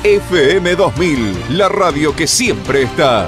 FM 2000, la radio que siempre está.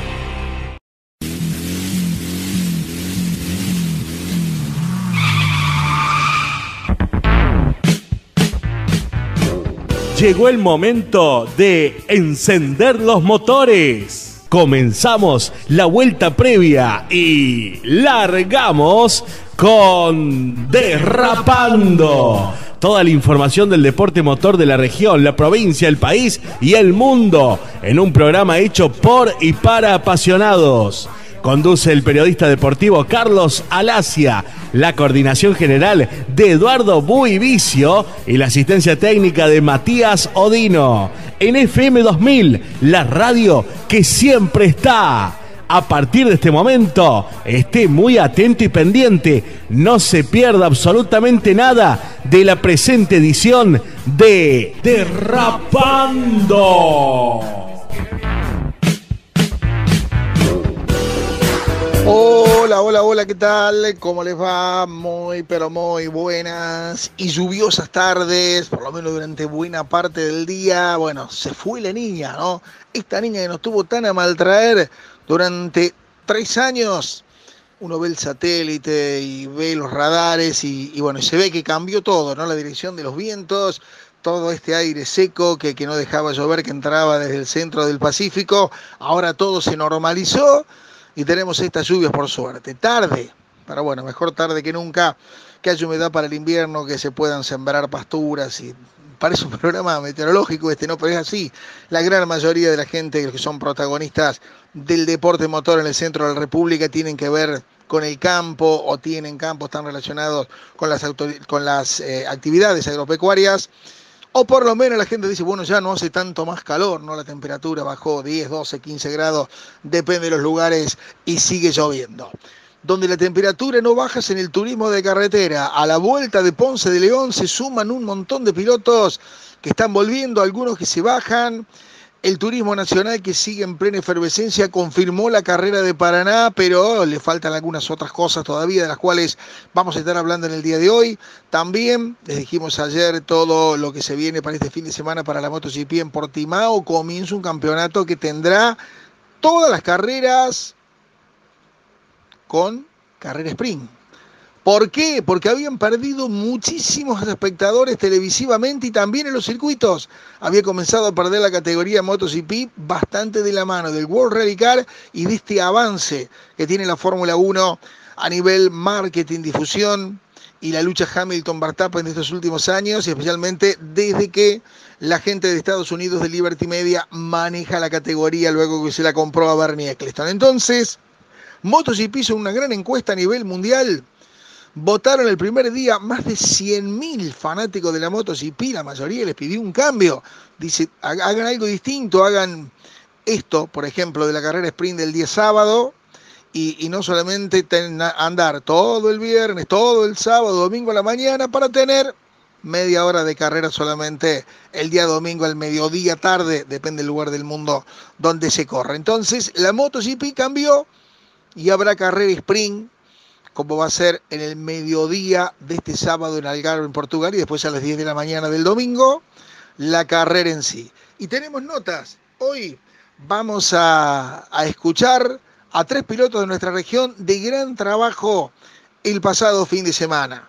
Llegó el momento de encender los motores. Comenzamos la vuelta previa y largamos con Derrapando. Toda la información del deporte motor de la región, la provincia, el país y el mundo en un programa hecho por y para apasionados. Conduce el periodista deportivo Carlos Alacia, la coordinación general de Eduardo Buivicio y la asistencia técnica de Matías Odino. En FM 2000, la radio que siempre está. A partir de este momento, esté muy atento y pendiente. No se pierda absolutamente nada de la presente edición de Derrapando. Hola, ¿qué tal? ¿Cómo les va? Muy, pero muy buenas y lluviosas tardes, por lo menos durante buena parte del día. Bueno, se fue la niña, ¿no? Esta niña que nos tuvo tan a maltraer durante 3 años. Uno ve el satélite y ve los radares y bueno, se ve que cambió todo, ¿no? La dirección de los vientos, todo este aire seco que no dejaba llover, que entraba desde el centro del Pacífico. Ahora todo se normalizó. Y tenemos estas lluvias por suerte. Tarde, pero bueno, mejor tarde que nunca, que haya humedad para el invierno, que se puedan sembrar pasturas. Y parece un programa meteorológico ¿no? Pero es así. La gran mayoría de la gente que son protagonistas del deporte motor en el centro de la República tienen que ver con el campo o tienen campos, están relacionados con las actividades agropecuarias. O por lo menos la gente dice, bueno, ya no hace tanto más calor, ¿no? La temperatura bajó 10, 12, 15 grados, depende de los lugares y sigue lloviendo. Donde la temperatura no baja es en el turismo de carretera. A la vuelta de Ponce de León se suman un montón de pilotos que están volviendo, algunos que se bajan. El turismo nacional, que sigue en plena efervescencia, confirmó la carrera de Paraná, pero le faltan algunas otras cosas todavía, de las cuales vamos a estar hablando en el día de hoy. También les dijimos ayer todo lo que se viene para este fin de semana para la MotoGP en Portimao. Comienza un campeonato que tendrá todas las carreras con carrera sprint. ¿Por qué? Porque habían perdido muchísimos espectadores televisivamente y también en los circuitos. Había comenzado a perder la categoría MotoGP bastante de la mano del World Rally Car y de este avance que tiene la Fórmula 1 a nivel marketing, difusión y la lucha Hamilton-Verstappen de estos últimos años, y especialmente desde que la gente de Estados Unidos de Liberty Media maneja la categoría luego que se la compró a Bernie Eccleston. Entonces, MotoGP hizo una gran encuesta a nivel mundial. Votaron el primer día más de 100.000 fanáticos de la MotoGP, la mayoría les pidió un cambio. Dice, hagan algo distinto, hagan esto, por ejemplo, de la carrera sprint del día sábado, y no solamente andar todo el viernes, todo el sábado, domingo a la mañana, para tener media hora de carrera solamente el día domingo al mediodía, tarde, depende del lugar del mundo donde se corre. Entonces, la MotoGP cambió y habrá carrera sprint, como va a ser en el mediodía de este sábado en Algarve, en Portugal, y después a las 10 de la mañana del domingo, la carrera en sí. Y tenemos notas. Hoy vamos a escuchar a 3 pilotos de nuestra región de gran trabajo el pasado fin de semana.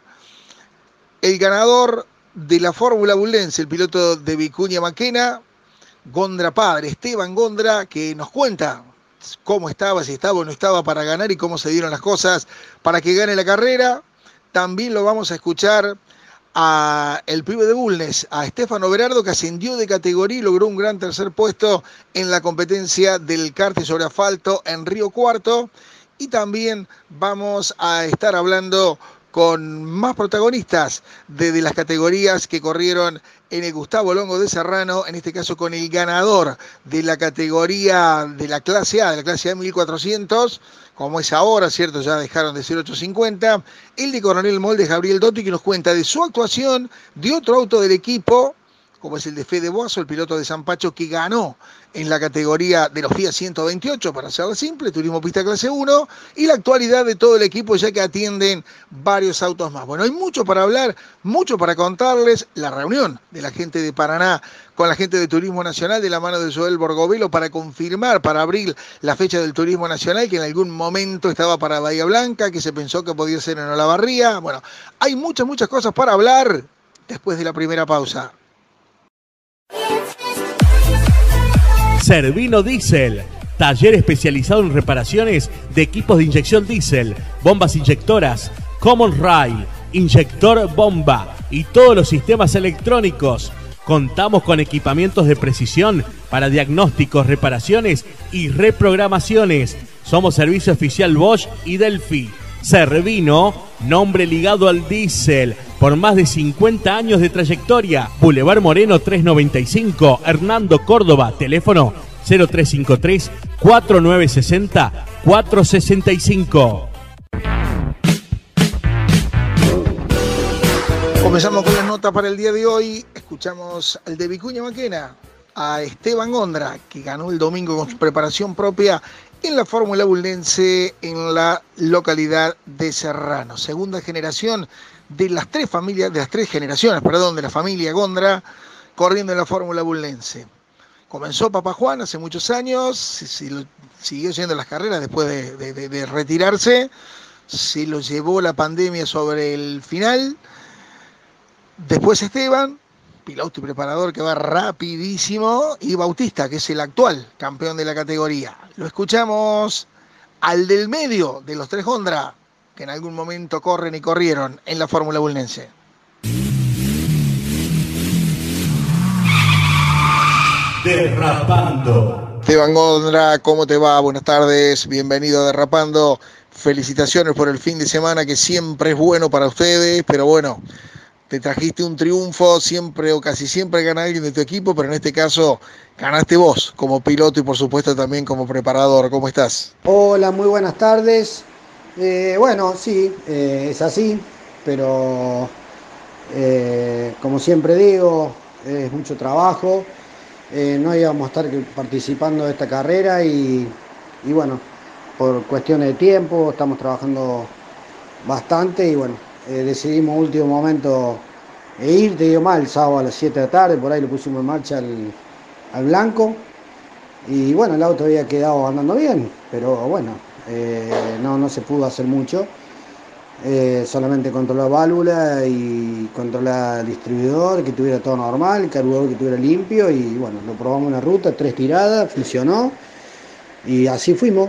El ganador de la Fórmula Bullense, el piloto de Vicuña Maquena, Gondra padre, Esteban Gondra, que nos cuenta cómo estaba, si estaba o no estaba para ganar y cómo se dieron las cosas para que gane la carrera. También lo vamos a escuchar a el pibe de Bulnes, a Stefano Berardo, que ascendió de categoría y logró un gran tercer puesto en la competencia del karting sobre asfalto en Río Cuarto. Y también vamos a estar hablando con más protagonistas de las categorías que corrieron en el Gustavo Longo de Serrano, en este caso con el ganador de la categoría de la clase A, de la clase A 1400, como es ahora, ¿cierto? Ya dejaron de ser 850, el de Coronel Moldes, Gabriel Dotti, que nos cuenta de su actuación, de otro auto del equipo, como es el de Fede Boazo, el piloto de San Pacho que ganó en la categoría de los Fiat 128, para hacerlo simple, Turismo Pista Clase 1, y la actualidad de todo el equipo, ya que atienden varios autos más. Bueno, hay mucho para hablar, mucho para contarles. La reunión de la gente de Paraná con la gente de Turismo Nacional de la mano de Joel Borgovelo para confirmar para abril la fecha del Turismo Nacional, que en algún momento estaba para Bahía Blanca, que se pensó que podía ser en Olavarría. Bueno, hay muchas cosas para hablar después de la primera pausa. Servino Diesel, taller especializado en reparaciones de equipos de inyección diésel, bombas inyectoras, Common Rail, inyector bomba y todos los sistemas electrónicos. Contamos con equipamientos de precisión para diagnósticos, reparaciones y reprogramaciones. Somos servicio oficial Bosch y Delphi. Servino, nombre ligado al diésel, por más de 50 años de trayectoria. Boulevard Moreno 395, Hernando Córdoba, teléfono 0353 4960 465. Comenzamos con la nota para el día de hoy. Escuchamos al de Vicuña Maquena, a Esteban Gondra, que ganó el domingo con su preparación propia en la Fórmula Bullense en la localidad de Serrano. Segunda generación de las tres generaciones de la familia Gondra corriendo en la Fórmula Bullense. Comenzó Papá Juan hace muchos años, siguió yendo las carreras después de retirarse, se lo llevó la pandemia sobre el final. Después Esteban, piloto y preparador que va rapidísimo, y Bautista, que es el actual campeón de la categoría. Lo escuchamos al del medio de los tres Gondra, que en algún momento corren y corrieron en la Fórmula Bullense. Derrapando. Esteban Gondra, ¿cómo te va? Buenas tardes, bienvenido a Derrapando. Felicitaciones por el fin de semana, que siempre es bueno para ustedes, pero bueno, te trajiste un triunfo, siempre o casi siempre gana alguien de tu equipo, pero en este caso ganaste vos como piloto y por supuesto también como preparador. ¿Cómo estás? Hola, muy buenas tardes. Bueno, sí, es así, pero como siempre digo, es mucho trabajo. No íbamos a estar participando de esta carrera y bueno, por cuestiones de tiempo estamos trabajando bastante y bueno, decidimos último momento ir, te digo mal, el sábado a las 7 de la tarde, por ahí lo pusimos en marcha al blanco y bueno, el auto había quedado andando bien, pero bueno, no se pudo hacer mucho, solamente controlar válvula y controlar el distribuidor, que tuviera todo normal, el carburador que tuviera limpio y bueno, lo probamos en una ruta, 3 tiradas, funcionó y así fuimos.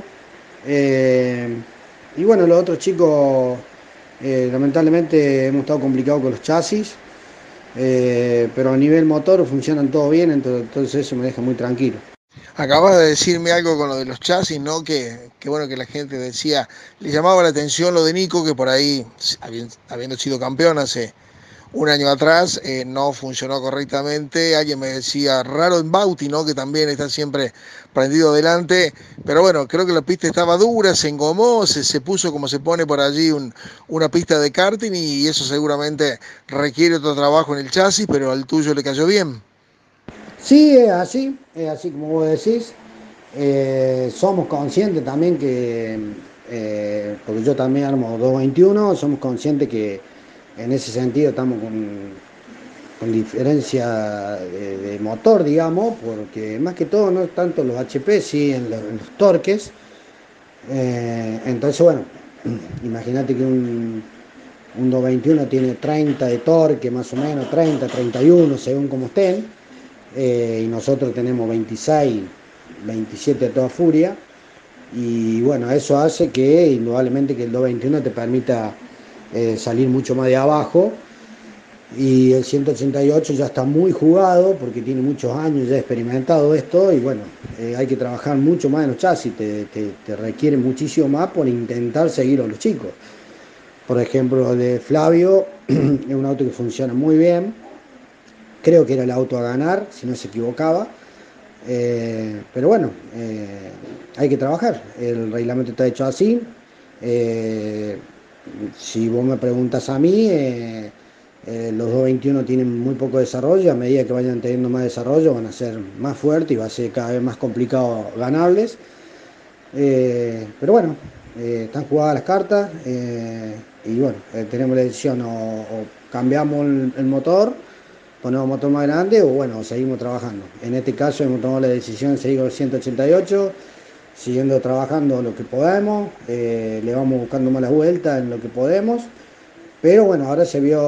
Y bueno, los otros chicos lamentablemente hemos estado complicados con los chasis, pero a nivel motor funcionan todo bien, entonces eso me deja muy tranquilo. Acabas de decirme algo con lo de los chasis, ¿no? Que bueno, que la gente decía, le llamaba la atención lo de Nico, que por ahí, habiendo sido campeón hace un año atrás, no funcionó correctamente. Alguien me decía, raro en Bauti, ¿no? Que también está siempre prendido adelante. Pero bueno, creo que la pista estaba dura, se engomó, se puso como se pone por allí una pista de karting y eso seguramente requiere otro trabajo en el chasis, pero al tuyo le cayó bien. Sí, es así como vos decís. Somos conscientes también que, porque yo también armo 221, somos conscientes que en ese sentido estamos con diferencia de motor, digamos, porque más que todo no tanto los HP, sí en los torques. Entonces, bueno, imagínate que un 221 tiene 30 de torque, más o menos, 30, 31, según como estén. Y nosotros tenemos 26, 27 a toda furia y bueno, eso hace que indudablemente que el 221 te permita salir mucho más de abajo y el 188 ya está muy jugado porque tiene muchos años ya experimentado esto y bueno, hay que trabajar mucho más en los chasis, te requiere muchísimo más por intentar seguir a los chicos. Por ejemplo, el de Flavio es un auto que funciona muy bien. Creo que era el auto a ganar, si no se equivocaba. Pero bueno, hay que trabajar. El reglamento está hecho así. Si vos me preguntas a mí, Los 221 tienen muy poco desarrollo, a medida que vayan teniendo más desarrollo van a ser más fuertes y va a ser cada vez más complicado ganarles. Pero bueno, están jugadas las cartas y bueno, tenemos la decisión o cambiamos el motor, ponemos motor más grande o bueno, seguimos trabajando. En este caso hemos tomado la decisión de seguir con el 188, siguiendo trabajando lo que podemos, le vamos buscando más las vueltas en lo que podemos, pero bueno, ahora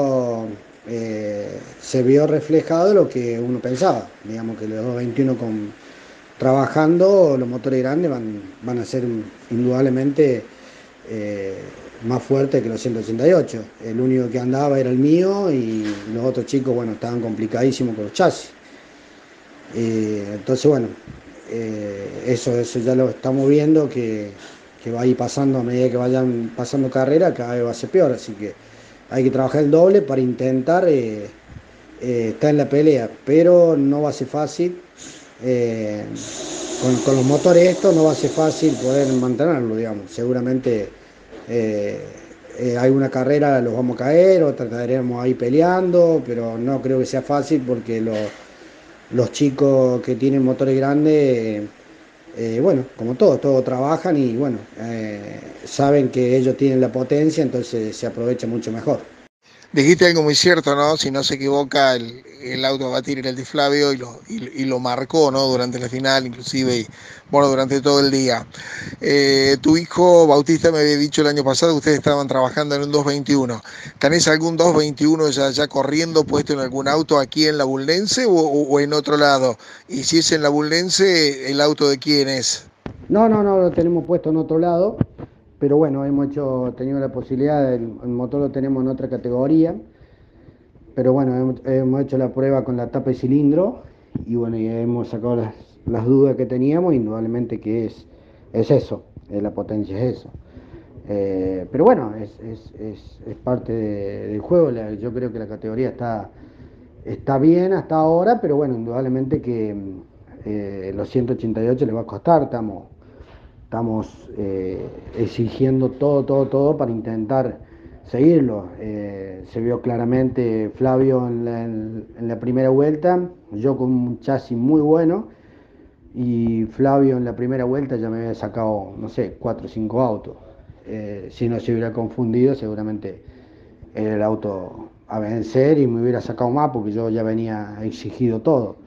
se vio reflejado lo que uno pensaba, digamos que los 221 trabajando, los motores grandes van a ser indudablemente más fuertes que los 188. El único que andaba era el mío y los otros chicos, bueno, estaban complicadísimos con los chasis. Entonces, bueno, eso ya lo estamos viendo que va a ir pasando a medida que vayan pasando carreras, cada vez va a ser peor, así que hay que trabajar el doble para intentar estar en la pelea, pero no va a ser fácil. Con los motores estos no va a ser fácil poder mantenerlo, digamos. Seguramente alguna carrera los vamos a caer o trataremos ahí peleando, pero no creo que sea fácil porque los chicos que tienen motores grandes, bueno, como todos trabajan y bueno, saben que ellos tienen la potencia, entonces se aprovecha mucho mejor. Dijiste algo muy cierto, ¿no? Si no se equivoca, el auto a batir era el de Flavio y lo marcó, ¿no? Durante la final, inclusive, y bueno, durante todo el día. Tu hijo Bautista me había dicho el año pasado que ustedes estaban trabajando en un 221. ¿Tenés algún 221 ya corriendo, puesto en algún auto aquí en la Bulnense o en otro lado? Y si es en la Bulnense, ¿el auto de quién es? No, lo tenemos puesto en otro lado. Pero bueno, tenido la posibilidad, el motor lo tenemos en otra categoría, pero bueno, hemos hecho la prueba con la tapa de cilindro y bueno, y hemos sacado las dudas que teníamos, indudablemente que es eso, la potencia es eso. Pero bueno, es parte del juego, yo creo que la categoría está bien hasta ahora, pero bueno, indudablemente que los 188 le va a costar, estamos exigiendo todo para intentar seguirlo. Se vio claramente Flavio en la primera vuelta, yo con un chasis muy bueno y Flavio en la primera vuelta ya me había sacado, no sé, 4 o 5 autos. Si no se hubiera confundido, seguramente era el auto a vencer y me hubiera sacado más porque yo ya venía exigido todo.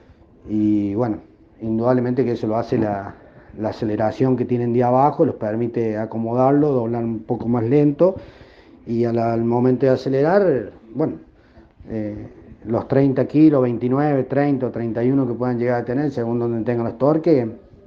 Y bueno, indudablemente que eso lo hace la aceleración que tienen de abajo, los permite acomodarlo, doblar un poco más lento y al momento de acelerar, bueno, los 30 kilos, 29, 30 o 31 que puedan llegar a tener, según donde tengan los torques,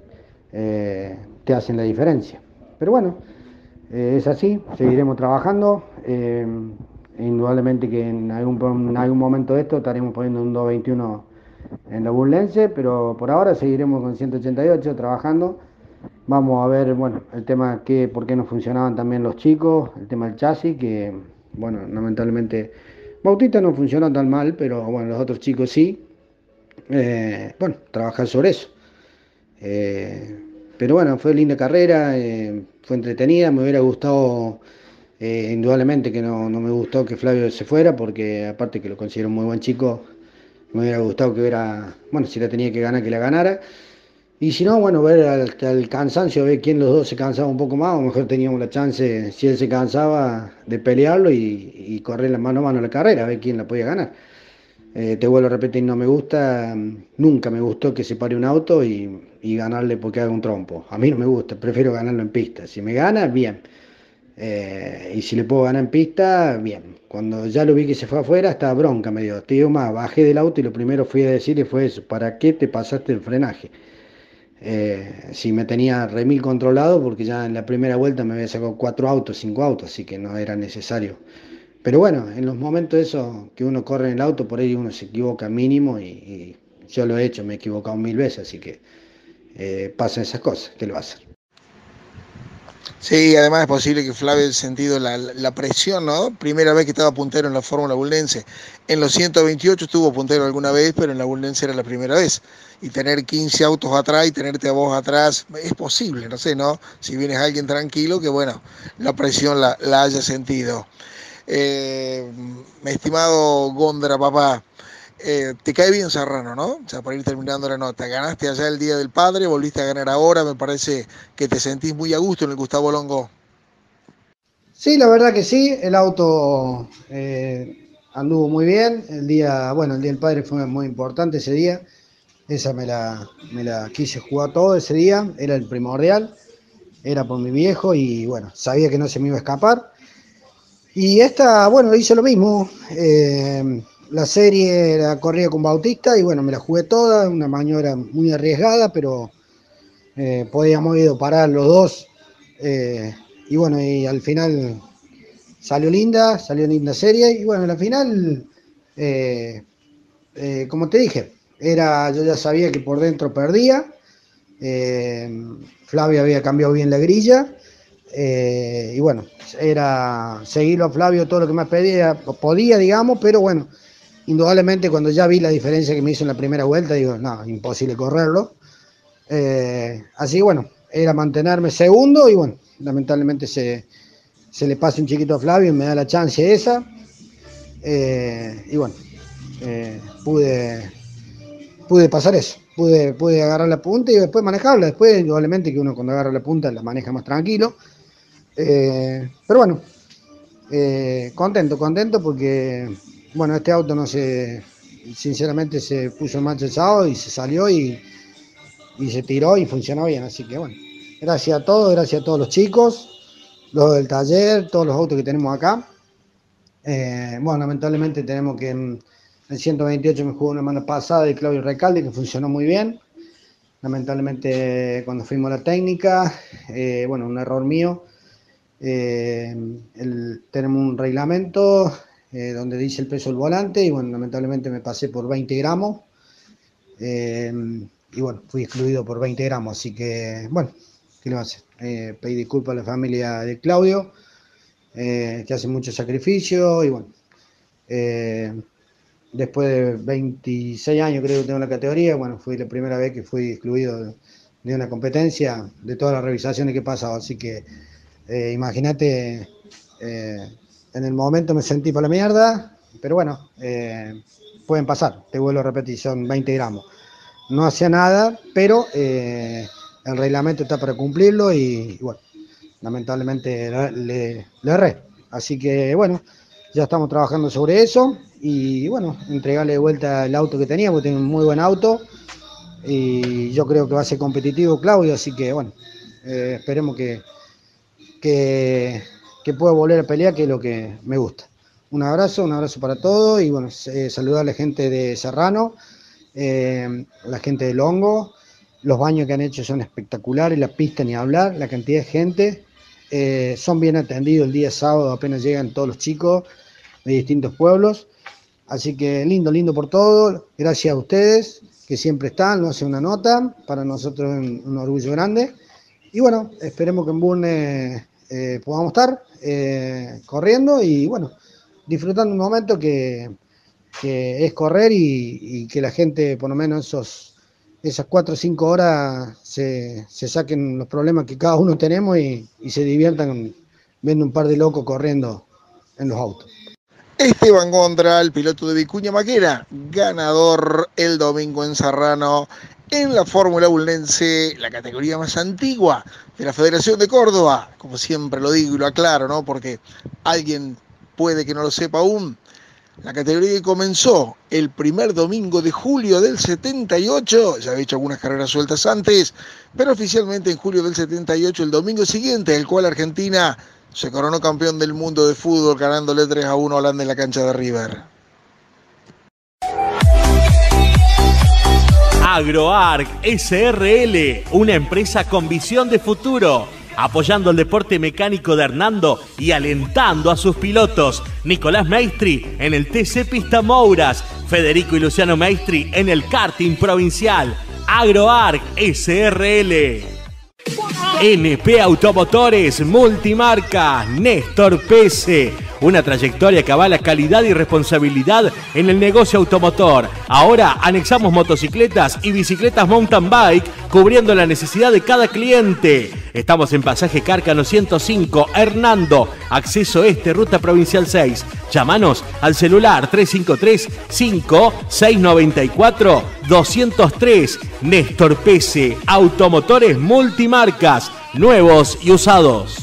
te hacen la diferencia. Pero bueno, es así, seguiremos trabajando. Indudablemente que en algún momento de esto estaremos poniendo un 221 en la Burlense, pero por ahora seguiremos con 188 trabajando. Vamos a ver, bueno, el tema por qué no funcionaban también los chicos, el tema del chasis, que bueno, lamentablemente Bautista no funcionó tan mal, pero bueno, los otros chicos sí. Bueno, trabajar sobre eso. Pero bueno, fue linda carrera, fue entretenida, me hubiera gustado, indudablemente que no me gustó que Flavio se fuera, porque aparte que lo considero un muy buen chico, me hubiera gustado que bueno, si la tenía que ganar, que la ganara. Y si no, bueno, ver hasta el cansancio, ver quién los dos se cansaba un poco más, o mejor teníamos la chance, si él se cansaba, de pelearlo y correr la mano a mano la carrera, a ver quién la podía ganar. Te vuelvo a repetir, no me gusta, nunca me gustó que se pare un auto y ganarle porque haga un trompo. A mí no me gusta, prefiero ganarlo en pista. Si me gana, bien. Y si le puedo ganar en pista, bien. Cuando ya lo vi que se fue afuera, estaba bronca, me dio. Te digo más, bajé del auto y lo primero fui a decirle fue eso, ¿para qué te pasaste el frenaje? Si me tenía remil controlado, porque ya en la primera vuelta me había sacado 4 autos, 5 autos, así que no era necesario. Pero bueno, en los momentos esos que uno corre en el auto, por ahí uno se equivoca mínimo y yo lo he hecho, me he equivocado 1000 veces, así que pasan esas cosas, ¿qué le va a hacer? Sí, además es posible que Flavio haya sentido la presión, ¿no? Primera vez que estaba puntero en la Fórmula Bulnense. En los 128 estuvo puntero alguna vez, pero en la Bulnense era la primera vez. Y tener 15 autos atrás y tenerte a vos atrás es posible, no sé, ¿no? Si vienes alguien tranquilo, que bueno, la presión la haya sentido. Mi estimado Gondra, papá, te cae bien Serrano, ¿no? O sea, para ir terminando la nota, ganaste allá el Día del Padre, volviste a ganar ahora, me parece que te sentís muy a gusto en el Gustavo Longo. Sí, la verdad que sí, el auto anduvo muy bien, el día del Padre fue muy importante ese día, esa me la quise jugar todo ese día, era el primordial, era por mi viejo y bueno, sabía que no se me iba a escapar. Y esta, bueno, hice lo mismo, la serie la corría con Bautista y bueno, me la jugué toda, una maniobra muy arriesgada, pero podíamos haber ido parar los dos. Y bueno, y al final salió linda serie. Y bueno, la final, como te dije, yo ya sabía que por dentro perdía. Flavio había cambiado bien la grilla. Y bueno, era seguirlo a Flavio todo lo que más podía, digamos, pero bueno, indudablemente cuando ya vi la diferencia que me hizo en la primera vuelta, digo, no, imposible correrlo. Así que bueno, era mantenerme segundo y bueno, lamentablemente se le pasa un chiquito a Flavio y me da la chance esa. Y bueno, pude pasar eso, pude agarrar la punta y después manejarla. Después, indudablemente que uno cuando agarra la punta la maneja más tranquilo. Pero bueno, contento porque bueno, este auto sinceramente se puso en marcha el sábado y se salió y se tiró y funcionó bien, así que bueno, gracias a todos los chicos, los del taller, todos los autos que tenemos acá. Bueno, lamentablemente tenemos que en 128 me jugó una mano pasada de Claudio Recalde que funcionó muy bien. Lamentablemente cuando fuimos a la técnica, bueno, un error mío. Tenemos un reglamento donde dice el peso del volante y bueno, lamentablemente me pasé por 20 gramos. Y bueno, fui excluido por 20 gramos, así que, bueno, ¿qué le va a hacer? Pedí disculpas a la familia de Claudio, que hace mucho sacrificio, y bueno, después de 26 años creo que tengo la categoría, bueno, fui la primera vez que fui excluido de una competencia, de todas las revisaciones que he pasado, así que imagínate, en el momento me sentí para la mierda, pero bueno, pueden pasar, te vuelvo a repetir, son 20 gramos. No hacía nada, pero el reglamento está para cumplirlo y bueno, lamentablemente le erré. Así que bueno, ya estamos trabajando sobre eso y bueno, entregarle de vuelta el auto que tenía, porque tengo un muy buen auto y yo creo que va a ser competitivo Claudio, así que bueno, esperemos que pueda volver a pelear, que es lo que me gusta. Un abrazo para todos y bueno, saludar a la gente de Serrano. La gente de Longo, los baños que han hecho son espectaculares, la pista ni hablar, la cantidad de gente, son bien atendidos el día sábado, apenas llegan todos los chicos de distintos pueblos, así que lindo por todo, gracias a ustedes que siempre están, nos hacen una nota, para nosotros es un orgullo grande, y bueno, esperemos que en Burne podamos estar corriendo y bueno, disfrutando un momento que es correr y que la gente, por lo menos esas 4 o 5 horas, se saquen los problemas que cada uno tenemos y se diviertan viendo un par de locos corriendo en los autos. Esteban Gondra, el piloto de Vicuña Maquena, ganador el domingo en Serrano en la Fórmula Bulnense, la categoría más antigua de la Federación de Córdoba. Como siempre lo digo y lo aclaro, ¿no? Porque alguien puede que no lo sepa aún. La categoría que comenzó el primer domingo de julio del 78, ya había hecho algunas carreras sueltas antes, pero oficialmente en julio del 78, el domingo siguiente, el cual Argentina se coronó campeón del mundo de fútbol, ganándole 3-1 a Holanda en la cancha de River. AgroArc SRL, una empresa con visión de futuro, apoyando el deporte mecánico de Hernando y alentando a sus pilotos. Nicolás Maestri en el TC Pista Mouras, Federico y Luciano Maestri en el karting provincial. AgroArc SRL. NP Automotores Multimarca, Néstor Pese, una trayectoria que avala calidad y responsabilidad en el negocio automotor. Ahora anexamos motocicletas y bicicletas mountain bike, cubriendo la necesidad de cada cliente. Estamos en Pasaje Cárcano 105, Hernando, acceso este, ruta provincial 6. Llámanos al celular 353-5694-203. Néstor Pese, automotores multimarcas, nuevos y usados.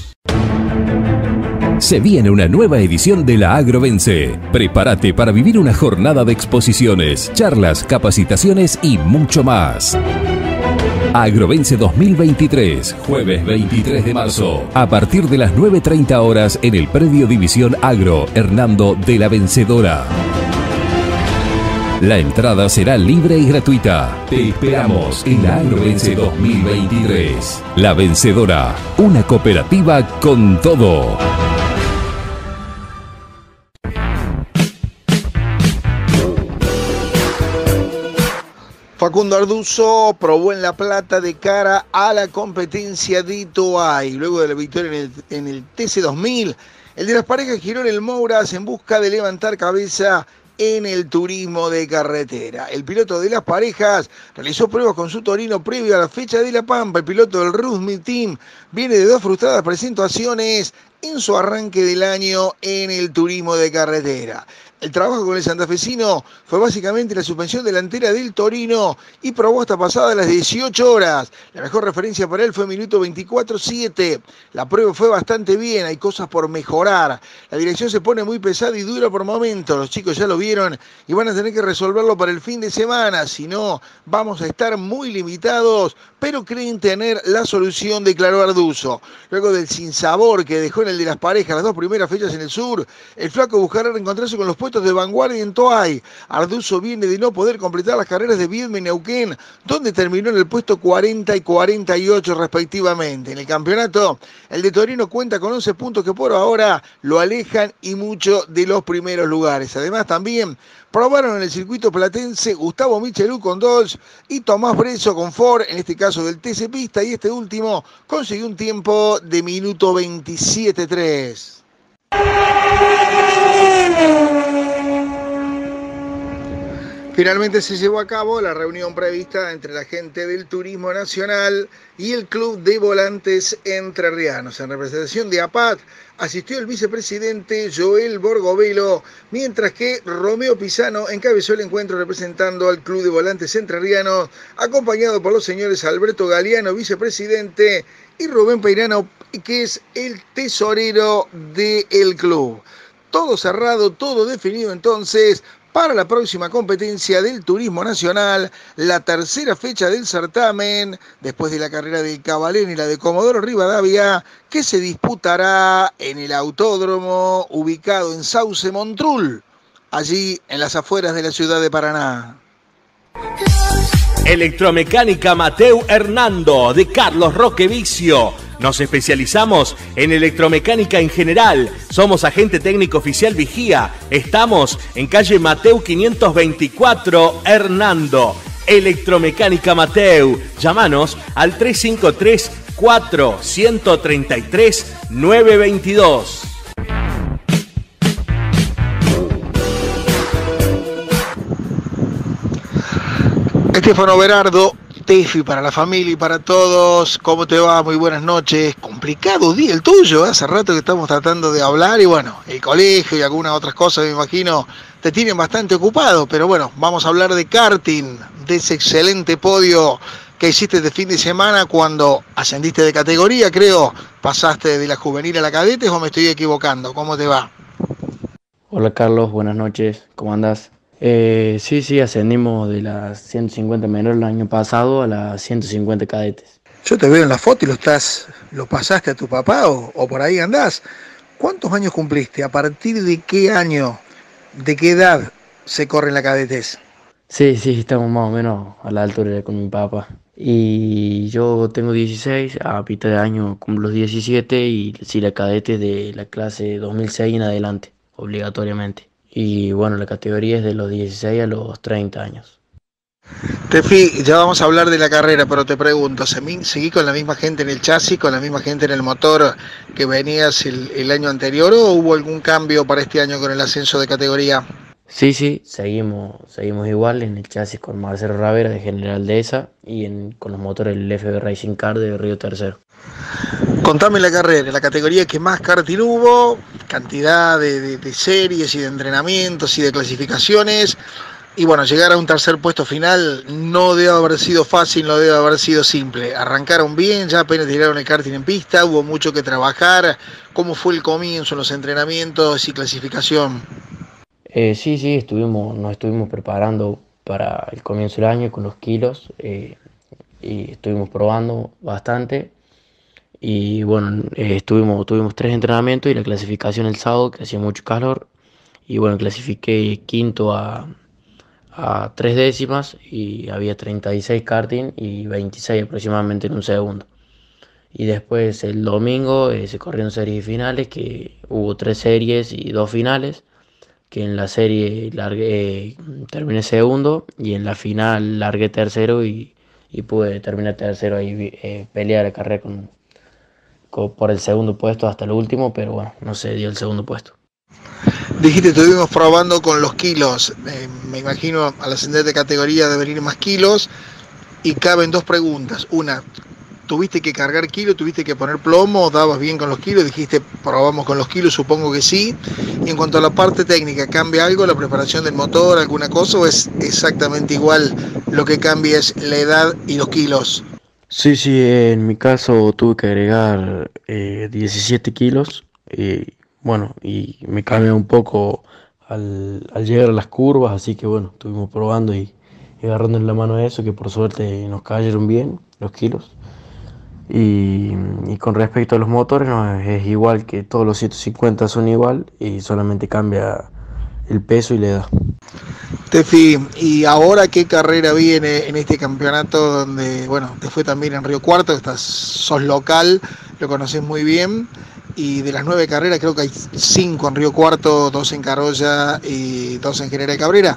Se viene una nueva edición de la Agrovence. Prepárate para vivir una jornada de exposiciones, charlas, capacitaciones y mucho más. Agrovence 2023, jueves 23 de marzo, a partir de las 9:30 horas en el predio División Agro, Hernando de la Vencedora. La entrada será libre y gratuita. Te esperamos en la Agrovence 2023. La Vencedora, una cooperativa con todo. Facundo Arduzo probó en La Plata de cara a la competencia de Itoay. Luego de la victoria en el TC2000, el de las parejas giró en el Mouras en busca de levantar cabeza en el turismo de carretera. El piloto de las parejas realizó pruebas con su Torino previo a la fecha de La Pampa. El piloto del Rusmi Team viene de 2 frustradas presentaciones en su arranque del año en el turismo de carretera. El trabajo con el santafesino fue básicamente la suspensión delantera del Torino y probó hasta pasadas las 18 horas. La mejor referencia para él fue minuto 24:7. La prueba fue bastante bien, hay cosas por mejorar. La dirección se pone muy pesada y dura por momentos. Los chicos ya lo vieron y van a tener que resolverlo para el fin de semana. Si no, vamos a estar muy limitados, pero creen tener la solución, declaró Arduzo. Luego del sinsabor que dejó en el de las parejas las 2 primeras fechas en el sur, el flaco buscará reencontrarse con los puestos de vanguardia en Toay. Arduzo viene de no poder completar las carreras de Viedma y Neuquén, donde terminó en el puesto 40 y 48 respectivamente. En el campeonato, el de Torino cuenta con 11 puntos que por ahora lo alejan y mucho de los primeros lugares. Además, también probaron en el circuito platense Gustavo Michelú con Dodge y Tomás Breso con Ford, en este caso del TC Pista, y este último consiguió un tiempo de minuto 27:3. Finalmente se llevó a cabo la reunión prevista entre la gente del Turismo Nacional y el Club de Volantes Entrerrianos. En representación de APAT asistió el vicepresidente Joel Borgovelo, mientras que Romeo Pisano encabezó el encuentro representando al Club de Volantes Entrerrianos, acompañado por los señores Alberto Galeano, vicepresidente, y Rubén Peirano, que es el tesorero del club. Todo cerrado, todo definido entonces para la próxima competencia del Turismo Nacional, la tercera fecha del certamen, después de la carrera del Cabalén y la de Comodoro Rivadavia, que se disputará en el autódromo ubicado en Sauce Montrul, allí en las afueras de la ciudad de Paraná. Electromecánica Mateu Hernando, de Carlos Roque Vicio. Nos especializamos en electromecánica en general. Somos agente técnico oficial Vigía. Estamos en calle Mateu 524, Hernando. Electromecánica Mateu. Llámanos al 353-4-133-922. Estefano Berardo, Tefi para la familia y para todos. ¿Cómo te va? Muy buenas noches. Complicado día el tuyo, hace rato que estamos tratando de hablar y bueno, el colegio y algunas otras cosas me imagino te tienen bastante ocupado, pero bueno, vamos a hablar de karting, de ese excelente podio que hiciste de fin de semana cuando ascendiste de categoría, creo. ¿Pasaste de la juvenil a la cadetes o me estoy equivocando? ¿Cómo te va? Hola Carlos, buenas noches, ¿cómo andás? Sí, ascendimos de las 150 menores el año pasado a las 150 cadetes. Yo te veo en la foto y lo pasaste a tu papá o por ahí andás. ¿Cuántos años cumpliste? ¿A partir de qué año, de qué edad se corre en la cadetes? Sí, estamos más o menos a la altura con mi papá. Y yo tengo 16, a mitad de año cumplo los 17 y sí, la cadete de la clase 2006 en adelante, obligatoriamente. Y bueno, la categoría es de los 16 a los 30 años. Tefi, ya vamos a hablar de la carrera, pero te pregunto, ¿seguí con la misma gente en el chasis, con la misma gente en el motor que venías el año anterior o hubo algún cambio para este año con el ascenso de categoría? Sí, seguimos igual en el chasis con Marcelo Ravera de General Dehesa y con los motores del FB Racing Car de Río Tercero. Contame la carrera, la categoría que más karting hubo, cantidad de series y de entrenamientos y de clasificaciones. Y bueno, llegar a un tercer puesto final no debe haber sido fácil, no debe haber sido simple. Arrancaron bien, ya apenas tiraron el karting en pista, hubo mucho que trabajar. ¿Cómo fue el comienzo, los entrenamientos y clasificación? Sí, nos estuvimos preparando para el comienzo del año con los kilos y estuvimos probando bastante. Y bueno, tuvimos 3 entrenamientos y la clasificación el sábado, que hacía mucho calor. Y bueno, clasifiqué quinto a 3 décimas y había 36 karting y 26 aproximadamente en un segundo. Y después el domingo se corrieron series finales, que hubo 3 series y 2 finales, que en la serie terminé segundo y en la final largué tercero y pude terminar tercero ahí, pelear la carrera por el segundo puesto hasta el último, pero bueno, no se dio el segundo puesto. Dijiste, estuvimos probando con los kilos. Me imagino al ascender de categoría deben ir más kilos. Y caben 2 preguntas. Una, ¿tuviste que cargar kilos? ¿Tuviste que poner plomo? ¿Dabas bien con los kilos? Dijiste, probamos con los kilos, supongo que sí. Y en cuanto a la parte técnica, ¿cambia algo la preparación del motor, alguna cosa? ¿O es exactamente igual, lo que cambia es la edad y los kilos? Sí, en mi caso tuve que agregar 17 kilos. Bueno, y me cambió un poco al llegar a las curvas, así que bueno, estuvimos probando y agarrando en la mano eso, que por suerte nos cayeron bien los kilos. Y con respecto a los motores, no, es igual, que todos los 150 son igual y solamente cambia el peso y la edad. Tefi, ¿y ahora qué carrera viene en este campeonato donde, bueno, te fue también en Río Cuarto, sos local, lo conoces muy bien? Y de las 9 carreras creo que hay 5 en Río Cuarto, 2 en Carolla y 2 en General Cabrera.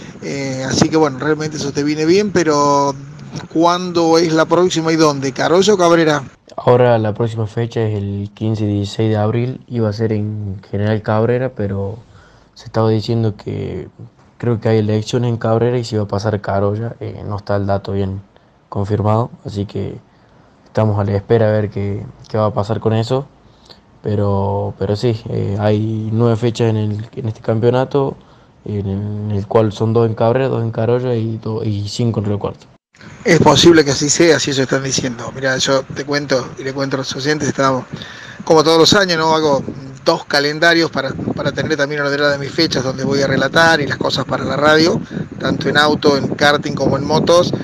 Así que bueno, realmente eso te viene bien, pero ¿cuándo es la próxima y dónde? ¿Carolla o Cabrera? Ahora la próxima fecha es el 15 y 16 de abril, iba a ser en General Cabrera, pero se estaba diciendo que creo que hay elecciones en Cabrera y se iba a pasar a Carolla. No está el dato bien confirmado, así que estamos a la espera a ver qué va a pasar con eso. Pero sí, hay 9 fechas en este campeonato, en el cual son 2 en Cabrera, 2 en Carolla y 5 en Río Cuarto. Es posible que así sea, así eso están diciendo. Mira, yo te cuento y le cuento a los oyentes, estamos como todos los años, ¿no? Hago 2 calendarios para tener también una ordenada de mis fechas donde voy a relatar y las cosas para la radio, tanto en auto, en karting como en motos.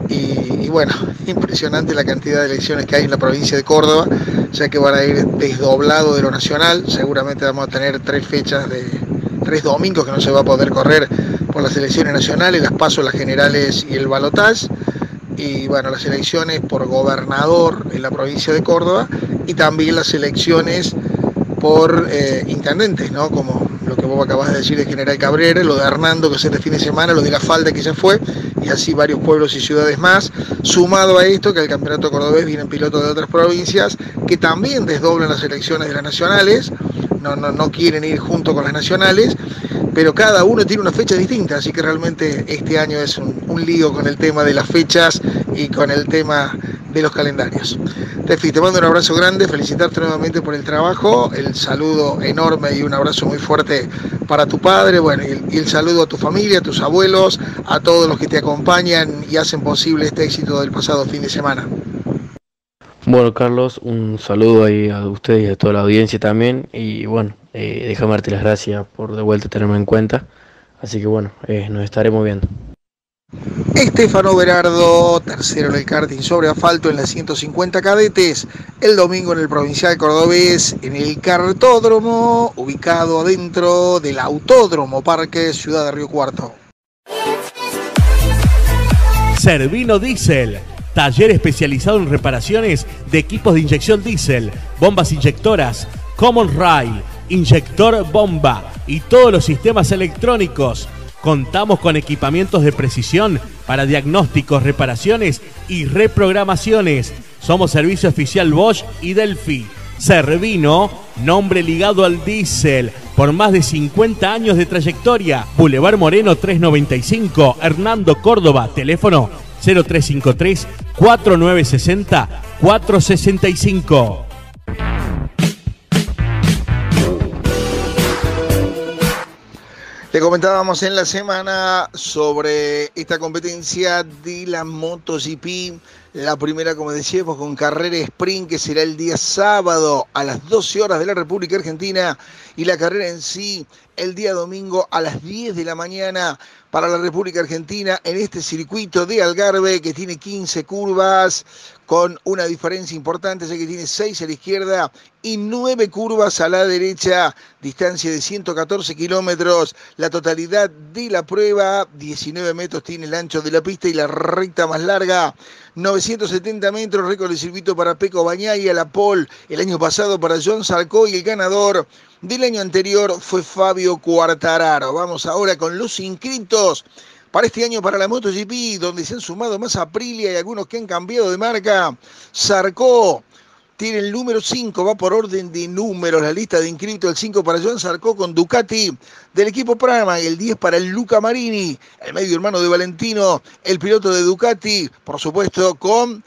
Y bueno, impresionante la cantidad de elecciones que hay en la provincia de Córdoba, ya que van a ir desdoblado de lo nacional. Seguramente vamos a tener 3 fechas de 3 domingos que no se va a poder correr por las elecciones nacionales, las PASO, las generales y el balotaje. Y bueno, las elecciones por gobernador en la provincia de Córdoba y también las elecciones por intendentes, ¿no? Como lo que vos acabas de decir de General Cabrera, lo de Hernando que es este fin de semana, lo de La Falda que ya fue, y así varios pueblos y ciudades más, sumado a esto que el campeonato cordobés vienen pilotos de otras provincias que también desdoblan las elecciones de las nacionales, no quieren ir junto con las nacionales, pero cada uno tiene una fecha distinta, así que realmente este año es un lío con el tema de las fechas y con el tema de los calendarios. Tefi, te mando un abrazo grande, felicitarte nuevamente por el trabajo, el saludo enorme y un abrazo muy fuerte para tu padre, bueno, y el saludo a tu familia, a tus abuelos, a todos los que te acompañan y hacen posible este éxito del pasado fin de semana. Bueno, Carlos, un saludo ahí a ustedes y a toda la audiencia también, y bueno, déjame darte las gracias por de vuelta tenerme en cuenta, así que bueno, nos estaremos viendo. Estefano Berardo, tercero en el karting sobre asfalto en las 150 cadetes, el domingo en el Provincial Cordobés, en el Cartódromo, ubicado adentro del Autódromo Parque Ciudad de Río Cuarto. Servino Diesel, taller especializado en reparaciones de equipos de inyección diésel, bombas inyectoras, common rail, inyector bomba y todos los sistemas electrónicos. Contamos con equipamientos de precisión para diagnósticos, reparaciones y reprogramaciones. Somos servicio oficial Bosch y Delphi. Cervino, nombre ligado al diésel, por más de 50 años de trayectoria. Boulevard Moreno 395, Hernando Córdoba, teléfono 0353 4960 465. Le comentábamos en la semana sobre esta competencia de la MotoGP. La primera, como decíamos, con carrera sprint, que será el día sábado a las 12 horas de la República Argentina. Y la carrera en sí, el día domingo a las 10 de la mañana para la República Argentina en este circuito de Algarve, que tiene 15 curvas, con una diferencia importante, ya que tiene 6 a la izquierda y 9 curvas a la derecha, distancia de 114 kilómetros. La totalidad de la prueba, 19 metros tiene el ancho de la pista y la recta más larga, 970 metros, récord del circuito para Pecco Bagnaia, la pole el año pasado para Joan Zarco, y el ganador del año anterior fue Fabio Quartararo. Vamos ahora con los inscritos para este año para la MotoGP, donde se han sumado más Aprilia y algunos que han cambiado de marca. Zarco tiene el número 5, va por orden de números la lista de inscritos. El 5 para Joan Zarco con Ducati del equipo Prama, y el 10 para el Luca Marini, el medio hermano de Valentino, el piloto de Ducati, por supuesto con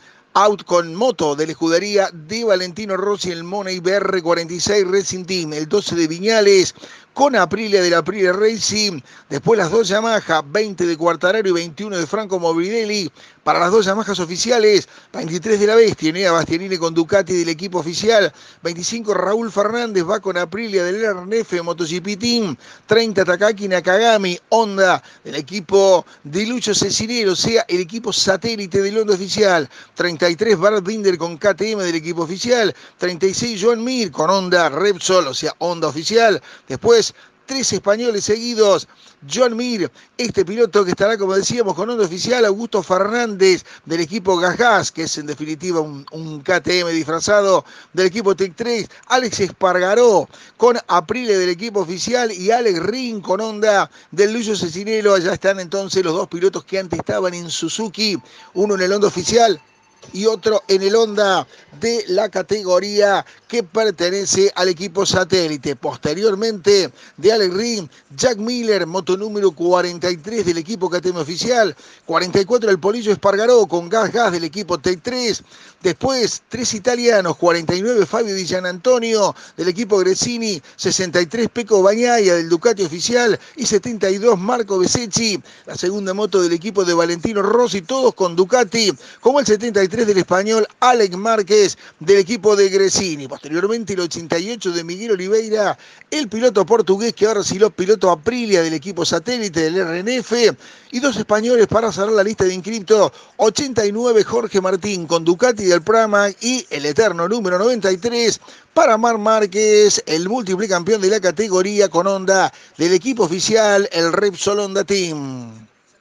moto de la escudería de Valentino Rossi, el Money BR46 Racing Team, el 12 de Viñales con Aprilia del Aprilia Racing, después las dos Yamaha, 20 de Quartararo y 21 de Franco Morbidelli, para las dos Yamahas oficiales, 23 de la Bestia, Enea Bastianini con Ducati del equipo oficial, 25 Raúl Fernández va con Aprilia del RNF MotoGP Team, 30 Takaki Nakagami, Honda del equipo de Lucho Cecinero, o sea, el equipo satélite del Honda oficial, 33 Bart Binder con KTM del equipo oficial, 36 Joan Mir con Honda Repsol, o sea, Honda oficial, después 3 españoles seguidos. Joan Mir, este piloto que estará, como decíamos, con Honda oficial. Augusto Fernández del equipo Gas, que es en definitiva un KTM disfrazado del equipo Tech 3. Alex Espargaró con Aprilia del equipo oficial y Alex Ring con Honda del Lucho Cecinero. Allá están entonces los dos pilotos que antes estaban en Suzuki, uno en el Honda oficial y otro en el Honda de la categoría que pertenece al equipo satélite. Posteriormente de Alex Ring, Jack Miller, moto número 43 del equipo KTM oficial, 44 el Polillo Espargaró con Gas del equipo Tech 3, después 3 italianos, 49 Fabio Di Gianantonio del equipo Gresini, 63 Pecco Bagnaia del Ducati oficial y 72 Marco Besecchi, la segunda moto del equipo de Valentino Rossi, todos con Ducati, como el 73 del español Alex Márquez del equipo de Gresini. Posteriormente el 88 de Miguel Oliveira, el piloto portugués que ahora sí lo piloto Aprilia del equipo satélite del RNF, y dos españoles para cerrar la lista de inscriptos, 89 Jorge Martín con Ducati del Pramac y el eterno número 93 para Marc Márquez, el múltiple campeón de la categoría con Honda del equipo oficial, el Repsol Honda Team.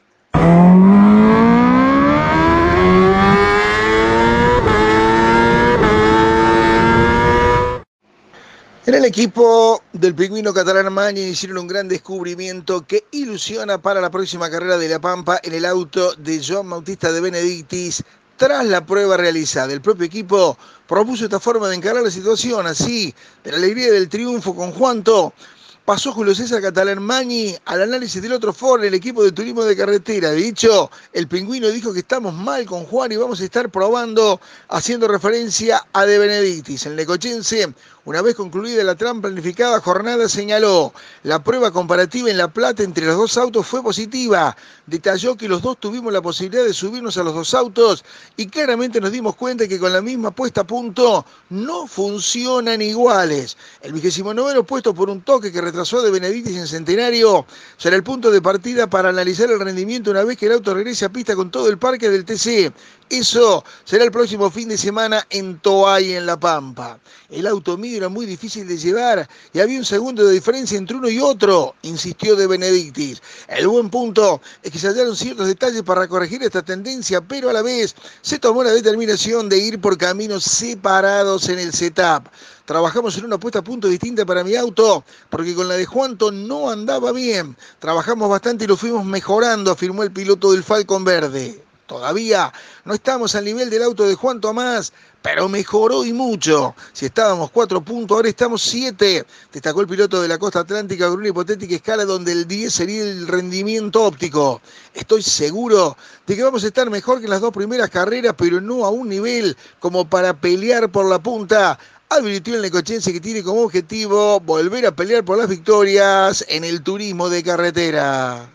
En el equipo del pingüino catalán Magni hicieron un gran descubrimiento que ilusiona para la próxima carrera de La Pampa en el auto de Joan Bautista de Benedictis. Tras la prueba realizada, el propio equipo propuso esta forma de encarar la situación, así, de la alegría del triunfo con Juanto. Pasó Julio César Catalán Magni al análisis del otro Ford, el equipo de turismo de carretera. De hecho, el pingüino dijo que estamos mal con Juan y vamos a estar probando, haciendo referencia a De Benedictis. El necochense, una vez concluida la tan planificada jornada, señaló: la prueba comparativa en La Plata entre los dos autos fue positiva. Detalló que los dos tuvimos la posibilidad de subirnos a los dos autos y claramente nos dimos cuenta que con la misma puesta a punto no funcionan iguales. El 29º puesto por un toque que retrasó a De Benedictis en Centenario será el punto de partida para analizar el rendimiento una vez que el auto regrese a pista con todo el parque del TC. Eso será el próximo fin de semana en Toay, en La Pampa. El auto mío era muy difícil de llevar y había un segundo de diferencia entre uno y otro, insistió De Benedictis. El buen punto es que se hallaron ciertos detalles para corregir esta tendencia, pero a la vez se tomó la determinación de ir por caminos separados en el setup. Trabajamos en una puesta a punto distinta para mi auto, porque con la de Juanto no andaba bien. Trabajamos bastante y lo fuimos mejorando, afirmó el piloto del Falcon Verde. Todavía no estamos al nivel del auto de Juan Tomás, pero mejoró y mucho. Si estábamos 4 puntos, ahora estamos 7. Destacó el piloto de la costa atlántica con una hipotética escala donde el 10 sería el rendimiento óptico. Estoy seguro de que vamos a estar mejor que en las 2 primeras carreras, pero no a un nivel como para pelear por la punta. Advirtió el necochense, que tiene como objetivo volver a pelear por las victorias en el turismo de carretera.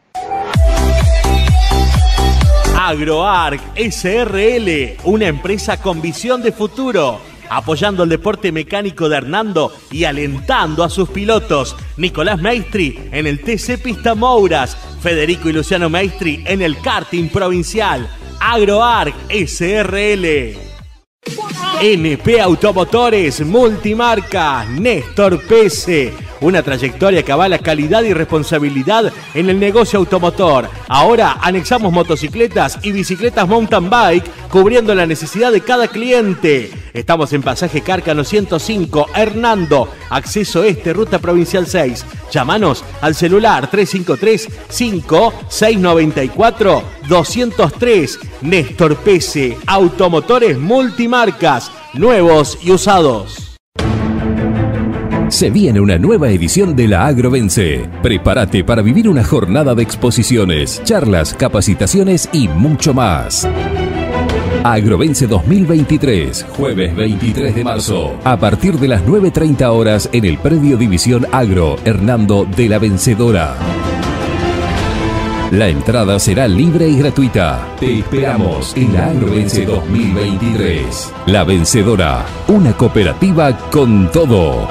AgroArc SRL, una empresa con visión de futuro, apoyando el deporte mecánico de Hernando y alentando a sus pilotos. Nicolás Maestri en el TC Pista Mouras, Federico y Luciano Maestri en el karting provincial. AgroArc SRL. NP Automotores Multimarca, Néstor Pese, una trayectoria que avala calidad y responsabilidad en el negocio automotor. Ahora anexamos motocicletas y bicicletas mountain bike, cubriendo la necesidad de cada cliente. Estamos en Pasaje Cárcano 105, Hernando, acceso este, ruta provincial 6. Llámanos al celular 353-5694-203. Néstor Pese, Automotores Multimarcas, nuevos y usados. Se viene una nueva edición de la Agrovence. Prepárate para vivir una jornada de exposiciones, charlas, capacitaciones y mucho más. Agrovence 2023, jueves 23 de marzo, a partir de las 9:30 horas en el predio División Agro, Hernando de la Vencedora. La entrada será libre y gratuita. Te esperamos en la Agrovence 2023. La Vencedora, una cooperativa con todo.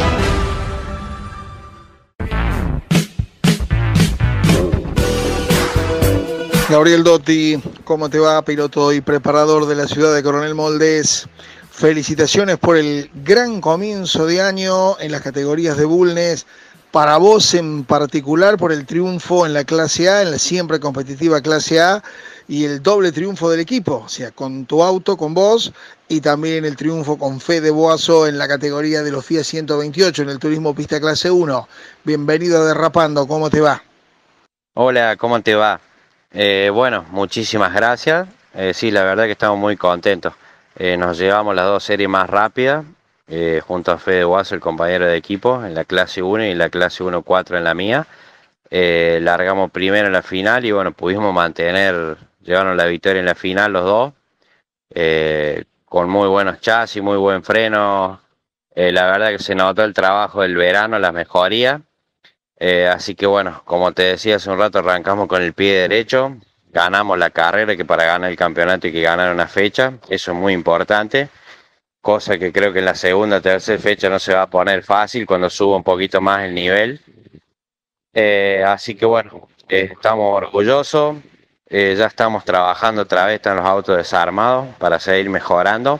Gabriel Dotti, ¿cómo te va? Piloto y preparador de la ciudad de Coronel Moldés. Felicitaciones por el gran comienzo de año en las categorías de Bulnes. Para vos en particular por el triunfo en la clase A, en la siempre competitiva clase A, y el doble triunfo del equipo, o sea, con tu auto, con vos, y también el triunfo con Fede Boazo en la categoría de los Fiat 128 en el turismo pista clase 1. Bienvenido a Derrapando, ¿cómo te va? Hola, ¿cómo te va? Bueno, muchísimas gracias. Sí, la verdad que estamos muy contentos. Nos llevamos las 2 series más rápidas, junto a Fede Guaso, el compañero de equipo, en la clase 1 y la clase 1-4 en la mía. Largamos primero en la final y bueno, pudimos llevarnos la victoria en la final los dos, con muy buenos chasis, muy buen freno. La verdad que se notó el trabajo del verano, las mejorías. Así que bueno, como te decía hace un rato, arrancamos con el pie derecho, ganamos la carrera, que para ganar el campeonato hay que ganar una fecha, eso es muy importante, cosa que creo que en la segunda o tercera fecha no se va a poner fácil cuando suba un poquito más el nivel. Así que bueno, estamos orgullosos, ya estamos trabajando otra vez, están los autos desarmados para seguir mejorando,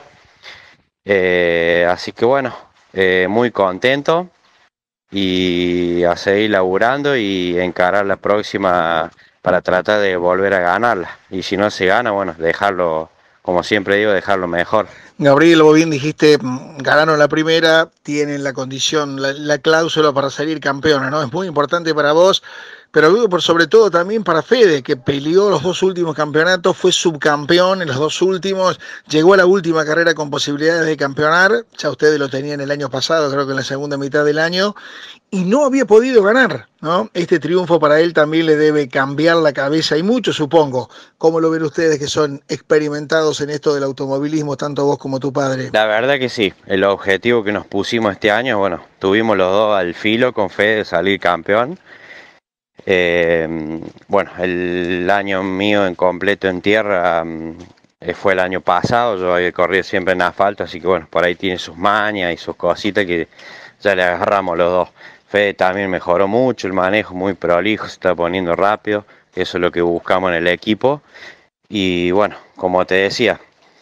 así que bueno, muy contento. Y a seguir laburando y encarar la próxima para tratar de volver a ganarla. Y si no se gana, bueno, dejarlo, como siempre digo, dejarlo mejor. Gabriel, vos bien dijiste, ganaron la primera, tienen la condición, la cláusula para salir campeona, ¿no? Es muy importante para vos, pero digo por sobre todo también para Fede, que peleó los 2 últimos campeonatos, fue subcampeón en los 2 últimos, llegó a la última carrera con posibilidades de campeonar, ya ustedes lo tenían el año pasado, creo que en la segunda mitad del año, y no había podido ganar, ¿no? Este triunfo para él también le debe cambiar la cabeza y mucho, supongo. ¿Cómo lo ven ustedes que son experimentados en esto del automovilismo, tanto vos como tu padre? La verdad que sí, el objetivo que nos pusimos este año, bueno, tuvimos los dos al filo con Fede de salir campeón. Bueno, el año mío en completo en tierra fue el año pasado, yo había corrido siempre en asfalto, así que bueno, por ahí tiene sus mañas y sus cositas que ya le agarramos los dos. Fede también mejoró mucho, el manejo muy prolijo, se está poniendo rápido, eso es lo que buscamos en el equipo. Y bueno, como te decía,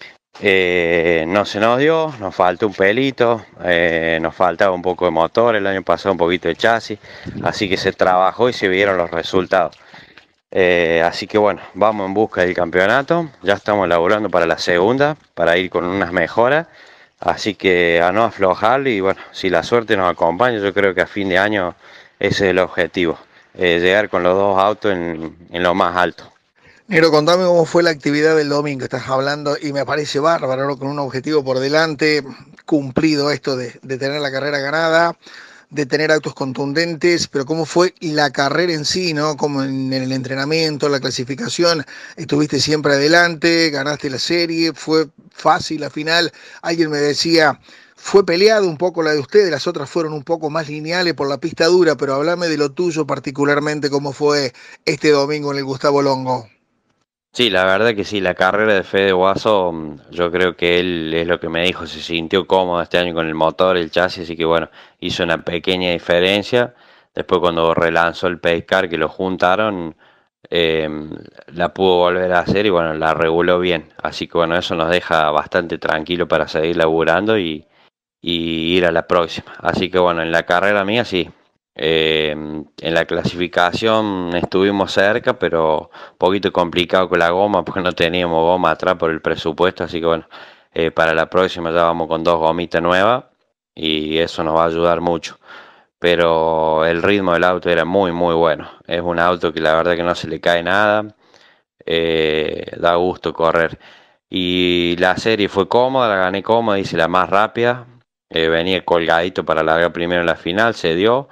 no se nos dio, nos faltó un pelito, nos faltaba un poco de motor, el año pasado un poquito de chasis, así que se trabajó y se vieron los resultados. Así que bueno, vamos en busca del campeonato, ya estamos laburando para la segunda, para ir con unas mejoras, así que a no aflojar y bueno, si la suerte nos acompaña, yo creo que a fin de año ese es el objetivo, llegar con los dos autos en lo más alto. Negro, contame cómo fue la actividad del domingo, estás hablando y me parece bárbaro, ¿no? Con un objetivo por delante, cumplido esto de tener la carrera ganada, de tener autos contundentes, pero cómo fue la carrera en sí, ¿no? Como en el entrenamiento, la clasificación, estuviste siempre adelante, ganaste la serie, fue fácil la final, alguien me decía, fue peleado un poco la de ustedes, las otras fueron un poco más lineales por la pista dura, pero hablame de lo tuyo particularmente, cómo fue este domingo en el Gustavo Longo. Sí, la verdad que sí, la carrera de Fede Guaso, yo creo que él es lo que me dijo, se sintió cómodo este año con el motor, el chasis, así que bueno, hizo una pequeña diferencia. Después cuando relanzó el Pacecar, que lo juntaron, eh, la pudo volver a hacer y bueno, la reguló bien. Así que bueno, eso nos deja bastante tranquilo para seguir laburando y ir a la próxima. Así que bueno, en la carrera mía sí. En la clasificación estuvimos cerca, pero un poquito complicado con la goma porque no teníamos goma atrás por el presupuesto. Así que bueno, para la próxima ya vamos con dos gomitas nuevas y eso nos va a ayudar mucho. Pero el ritmo del auto era muy, muy bueno. Es un auto que la verdad que no se le cae nada, da gusto correr. Y la serie fue cómoda, la gané cómoda, hice la más rápida. Venía colgadito para largar primero en la final, se dio.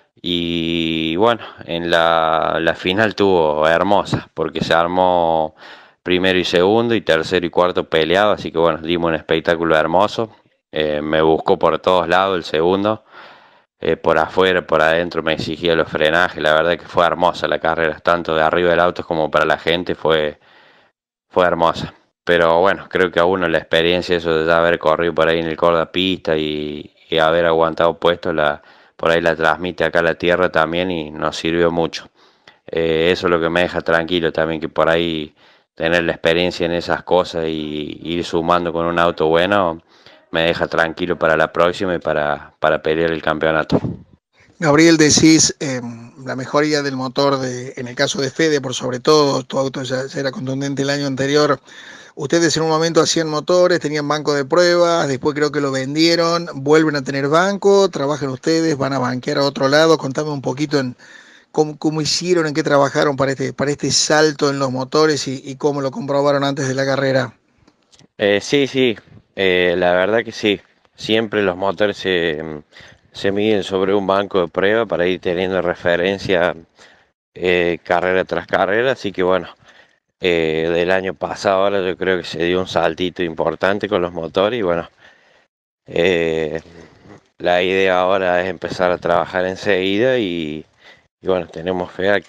Y bueno, en la final tuvo hermosa, porque se armó primero y segundo y tercero y cuarto peleado, así que bueno, dimos un espectáculo hermoso. Me buscó por todos lados el segundo, por afuera, por adentro, me exigía los frenajes, la verdad que fue hermosa la carrera, tanto de arriba del auto como para la gente, fue hermosa. Pero bueno, creo que a uno la experiencia, eso de ya haber corrido por ahí en el corda pista y haber aguantado puesto, por ahí la transmite acá a la tierra también y nos sirvió mucho. Eso es lo que me deja tranquilo también, que por ahí tener la experiencia en esas cosas y ir sumando con un auto bueno, me deja tranquilo para la próxima y para pelear el campeonato. Gabriel, decís la mejoría del motor en el caso de Fede, por sobre todo, tu auto ya era contundente el año anterior. Ustedes en un momento hacían motores, tenían banco de pruebas, después creo que lo vendieron, vuelven a tener banco, trabajan ustedes, van a banquear a otro lado. Contame un poquito en cómo hicieron, en qué trabajaron para este salto en los motores y cómo lo comprobaron antes de la carrera. Sí, sí, la verdad que sí. Siempre los motores se miden sobre un banco de prueba para ir teniendo referencia carrera tras carrera. Así que bueno, del año pasado ahora yo creo que se dio un saltito importante con los motores y bueno, eh, la idea ahora es empezar a trabajar enseguida y bueno, tenemos fe a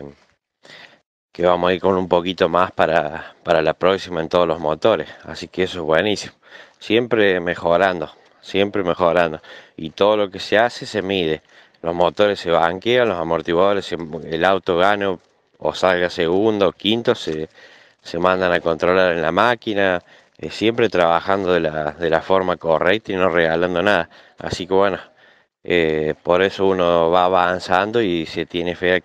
que vamos a ir con un poquito más para la próxima en todos los motores. Así que eso es buenísimo. Siempre mejorando, siempre mejorando. Y todo lo que se hace se mide. Los motores se banquean, los amortiguadores, el auto gane o salga segundo o quinto, se mandan a controlar en la máquina. Siempre trabajando de la forma correcta y no regalando nada. Así que bueno, por eso uno va avanzando y se tiene fe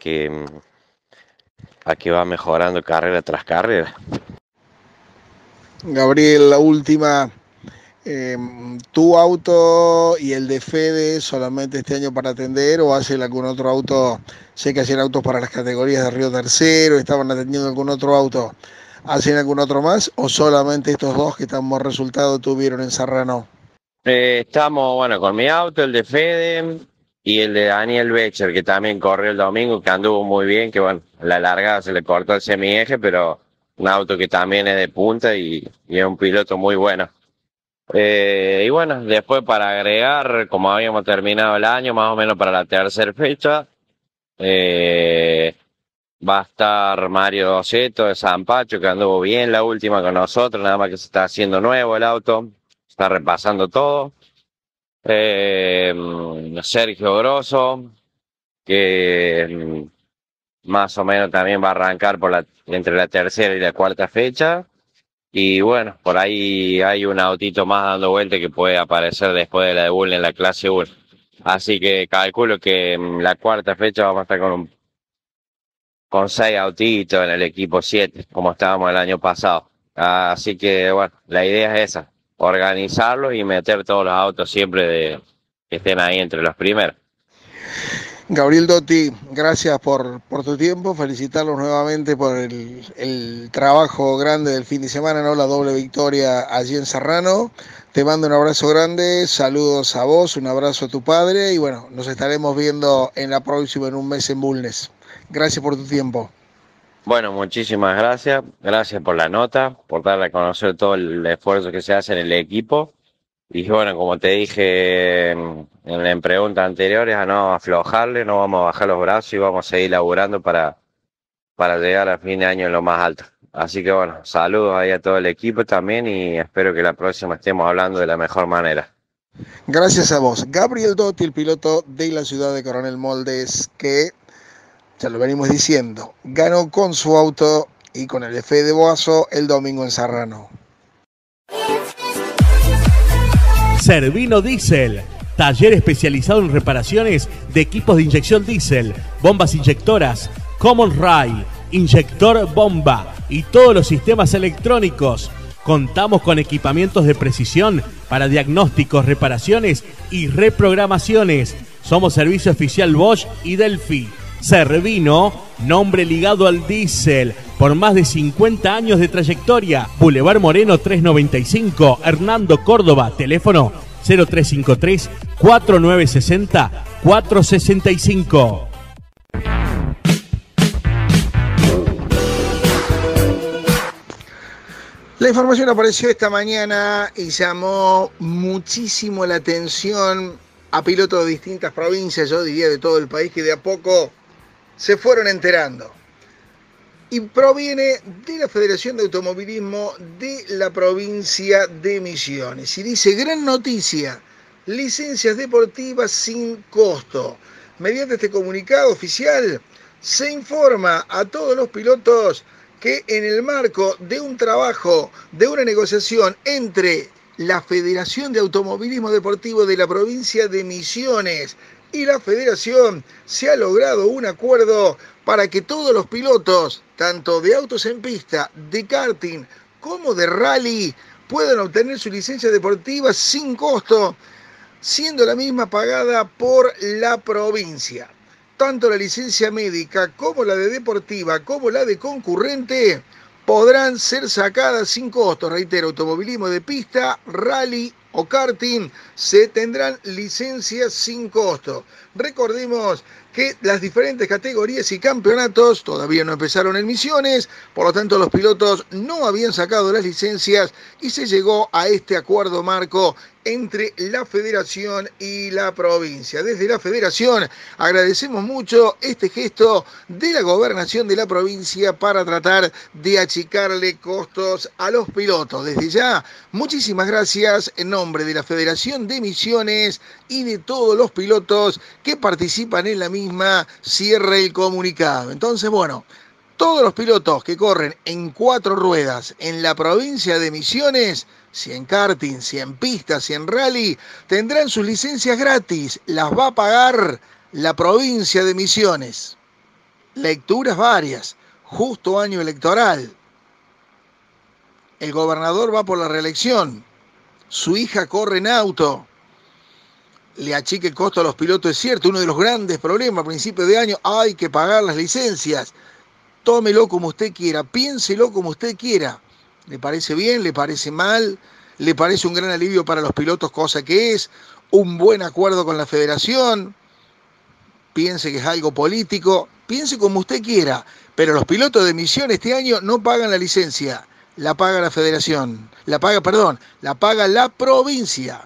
a que va mejorando carrera tras carrera. Gabriel, la última, eh, ¿tu auto y el de Fede solamente este año para atender o hacen algún otro auto? Sé que hacían autos para las categorías de Río Tercero, estaban atendiendo algún otro auto. ¿Hacen algún otro más o solamente estos dos que tan buen resultado tuvieron en Serrano? Estamos, bueno, con mi auto, el de Fede y el de Daniel Becher, que también corrió el domingo, que anduvo muy bien, que bueno, a la largada se le cortó el semieje, pero un auto que también es de punta y es un piloto muy bueno. Y bueno, después para agregar, como habíamos terminado el año, más o menos para la tercera fecha, eh, va a estar Mario Doceto de San Pacho, que anduvo bien la última con nosotros, nada más que se está haciendo nuevo el auto, está repasando todo. Sergio Grosso, que más o menos también va a arrancar entre la tercera y la cuarta fecha. Y bueno, por ahí hay un autito más dando vuelta que puede aparecer después de la de Bull en la clase 1. Así que calculo que en la cuarta fecha vamos a estar con 6 autitos en el equipo 7, como estábamos el año pasado. Así que bueno, la idea es esa, organizarlo y meter todos los autos siempre que estén ahí entre los primeros. Gabriel Dotti, gracias por tu tiempo, felicitarlos nuevamente por el trabajo grande del fin de semana, ¿no? La doble victoria allí en Serrano. Te mando un abrazo grande, saludos a vos, un abrazo a tu padre y bueno, nos estaremos viendo en la próxima, en un mes en Bulnes. Gracias por tu tiempo. Bueno, muchísimas gracias por la nota, por darle a conocer todo el esfuerzo que se hace en el equipo. Y bueno, como te dije en preguntas anteriores, a no aflojarle, no vamos a bajar los brazos y vamos a seguir laburando para llegar a fin de año en lo más alto. Así que bueno, saludos ahí a todo el equipo también y espero que la próxima estemos hablando de la mejor manera. Gracias a vos. Gabriel Dotti, el piloto de la ciudad de Coronel Moldes, que, ya lo venimos diciendo, ganó con su auto y con el F de Boazo el domingo en Serrano. Servino Diesel, taller especializado en reparaciones de equipos de inyección diésel, bombas inyectoras, Common Rail, inyector bomba y todos los sistemas electrónicos. Contamos con equipamientos de precisión para diagnósticos, reparaciones y reprogramaciones. Somos servicio oficial Bosch y Delphi. Servino, nombre ligado al diésel, por más de 50 años de trayectoria. Boulevard Moreno 395, Hernando Córdoba, teléfono 0353 4960 465. La información apareció esta mañana y llamó muchísimo la atención a pilotos de distintas provincias, yo diría de todo el país, que de a poco se fueron enterando. Y proviene de la Federación de Automovilismo de la provincia de Misiones. Y dice, gran noticia, licencias deportivas sin costo. Mediante este comunicado oficial se informa a todos los pilotos que en el marco de un trabajo, de una negociación entre la Federación de Automovilismo Deportivo de la provincia de Misiones y la Federación, se ha logrado un acuerdo para que todos los pilotos, tanto de autos en pista, de karting como de rally, puedan obtener su licencia deportiva sin costo, siendo la misma pagada por la provincia. Tanto la licencia médica como la de deportiva como la de concurrente podrán ser sacadas sin costo. Reitero, automovilismo de pista, rally o karting se tendrán licencias sin costo. Recordemos que las diferentes categorías y campeonatos todavía no empezaron en Misiones, por lo tanto los pilotos no habían sacado las licencias y se llegó a este acuerdo marco entre la federación y la provincia. Desde la federación agradecemos mucho este gesto de la gobernación de la provincia para tratar de achicarle costos a los pilotos. Desde ya, muchísimas gracias en nombre de la Federación de Misiones y de todos los pilotos que participan en la misma, cierra el comunicado. Entonces, bueno, todos los pilotos que corren en 4 ruedas en la provincia de Misiones, si en karting, si en pista, si en rally, tendrán sus licencias gratis. Las va a pagar la provincia de Misiones. Lecturas varias, justo año electoral. El gobernador va por la reelección. Su hija corre en auto. Le achique el costo a los pilotos, es cierto. Uno de los grandes problemas a principio de año, hay que pagar las licencias. Tómelo como usted quiera, piénselo como usted quiera. ¿Le parece bien? ¿Le parece mal? ¿Le parece un gran alivio para los pilotos, cosa que es? ¿Un buen acuerdo con la federación? Piense que es algo político. Piense como usted quiera. Pero los pilotos de Misiones este año no pagan la licencia. La paga la federación. La paga la provincia.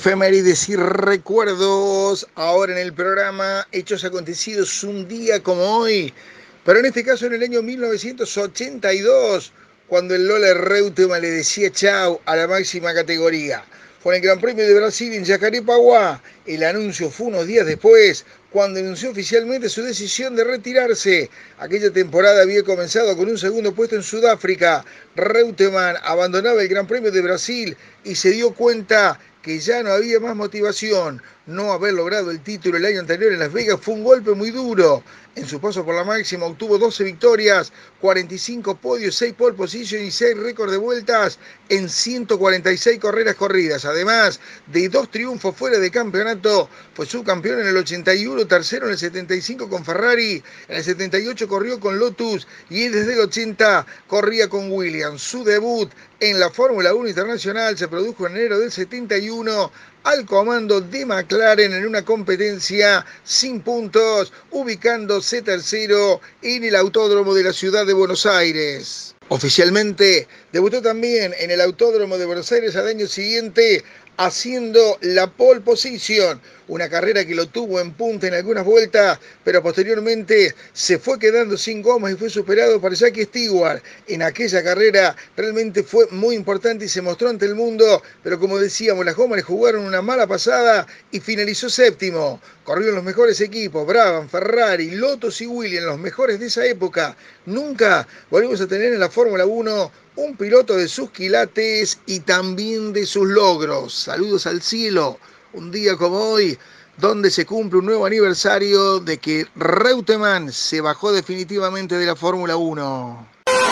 Efemérides y recuerdos, ahora en el programa Hechos Acontecidos un día como hoy, pero en este caso en el año 1982, cuando el Lola Reutemann le decía chau a la máxima categoría. Fue en el Gran Premio de Brasil en Jacarepaguá. El anuncio fue unos días después, cuando anunció oficialmente su decisión de retirarse. Aquella temporada había comenzado con un segundo puesto en Sudáfrica. Reutemann abandonaba el Gran Premio de Brasil y se dio cuenta que ya no había más motivación. No haber logrado el título el año anterior en Las Vegas fue un golpe muy duro. En su paso por la máxima obtuvo 12 victorias, 45 podios, 6 pole position y 6 récords de vueltas en 146 carreras corridas. Además de 2 triunfos fuera de campeonato, fue subcampeón en el 81, tercero en el 75 con Ferrari, en el 78 corrió con Lotus y desde el 80 corría con Williams. Su debut en la Fórmula 1 Internacional se produjo en enero del 71 al comando de McLaren en una competencia sin puntos, ubicándose tercero en el Autódromo de la Ciudad de Buenos Aires. Oficialmente debutó también en el Autódromo de Buenos Aires al año siguiente, haciendo la pole position, una carrera que lo tuvo en punta en algunas vueltas, pero posteriormente se fue quedando sin gomas y fue superado por Jackie Stewart. En aquella carrera realmente fue muy importante y se mostró ante el mundo, pero como decíamos, las gomas le jugaron una mala pasada y finalizó séptimo. Corrió en los mejores equipos, Brabham, Ferrari, Lotus y Williams, los mejores de esa época. Nunca volvimos a tener en la Fórmula 1 un piloto de sus quilates y también de sus logros. Saludos al cielo, un día como hoy, donde se cumple un nuevo aniversario de que Reutemann se bajó definitivamente de la Fórmula 1.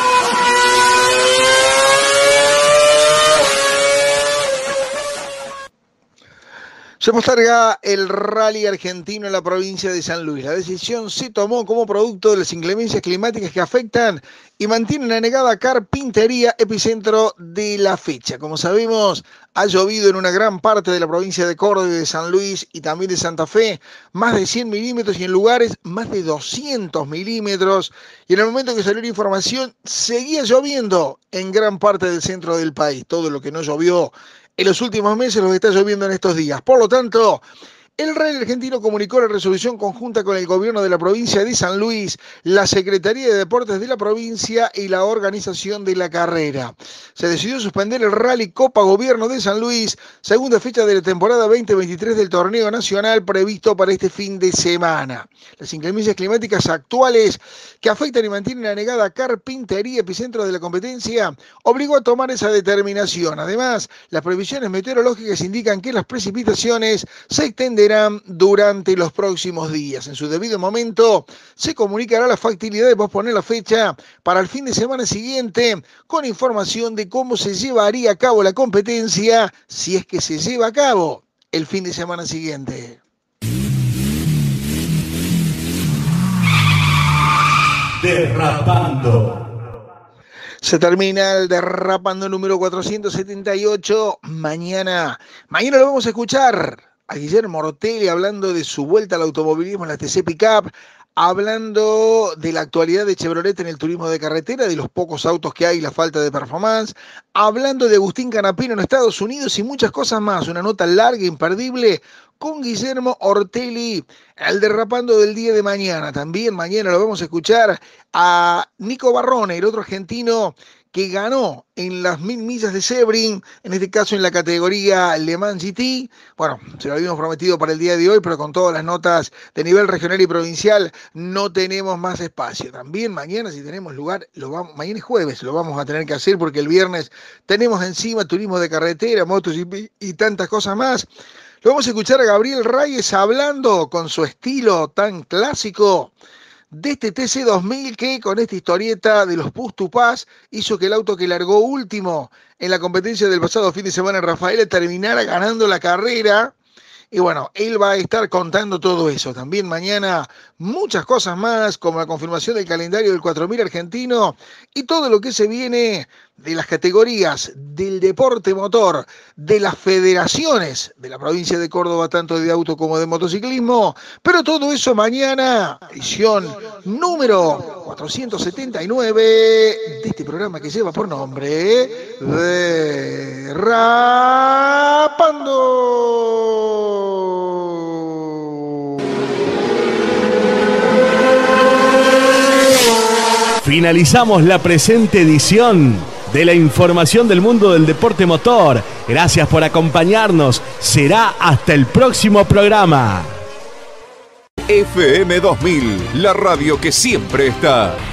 Se posterga el rally argentino en la provincia de San Luis. La decisión se tomó como producto de las inclemencias climáticas que afectan y mantienen anegada Carpintería, epicentro de la fecha. Como sabemos, ha llovido en una gran parte de la provincia de Córdoba, de San Luis y también de Santa Fe, más de 100 milímetros y en lugares más de 200 milímetros. Y en el momento que salió la información, seguía lloviendo en gran parte del centro del país. Todo lo que no llovió en los últimos meses lo que está lloviendo en estos días. Por lo tanto, el Rally Argentino comunicó la resolución conjunta con el gobierno de la provincia de San Luis, la Secretaría de Deportes de la provincia y la organización de la carrera. Se decidió suspender el Rally Copa Gobierno de San Luis, segunda fecha de la temporada 2023 del torneo nacional previsto para este fin de semana. Las inclemencias climáticas actuales que afectan y mantienen anegada Carpintería, epicentro de la competencia, obligó a tomar esa determinación. Además, las previsiones meteorológicas indican que las precipitaciones se extenderán durante los próximos días. En su debido momento se comunicará la factibilidad de posponer la fecha para el fin de semana siguiente, con información de cómo se llevaría a cabo la competencia, si es que se lleva a cabo el fin de semana siguiente. Derrapando. Se termina el Derrapando número 478. Mañana lo vamos a escuchar a Guillermo Ortelli hablando de su vuelta al automovilismo en la TC Pickup, hablando de la actualidad de Chevrolet en el turismo de carretera, de los pocos autos que hay y la falta de performance, hablando de Agustín Canapino en Estados Unidos y muchas cosas más. Una nota larga e imperdible con Guillermo Ortelli, el Derrapando del día de mañana. También mañana lo vamos a escuchar a Nico Barrone, el otro argentino que ganó en las 1000 millas de Sebring, en este caso en la categoría Le Mans GT. Bueno, se lo habíamos prometido para el día de hoy, pero con todas las notas de nivel regional y provincial no tenemos más espacio. También mañana, si tenemos lugar, mañana es jueves, lo vamos a tener que hacer porque el viernes tenemos encima turismo de carretera, motos y tantas cosas más. Lo vamos a escuchar a Gabriel Reyes hablando con su estilo tan clásico de este TC2000 que con esta historieta de los Push to Pass hizo que el auto que largó último en la competencia del pasado fin de semana en Rafaela terminara ganando la carrera. Y bueno, él va a estar contando todo eso. También mañana muchas cosas más, como la confirmación del calendario del 4000 argentino y todo lo que se viene de las categorías del deporte motor, de las federaciones de la provincia de Córdoba, tanto de auto como de motociclismo. Pero todo eso mañana, edición número 479 de este programa que lleva por nombre Derrapando. Finalizamos la presente edición de la información del mundo del deporte motor. Gracias por acompañarnos. Será hasta el próximo programa. FM 2000, la radio que siempre está.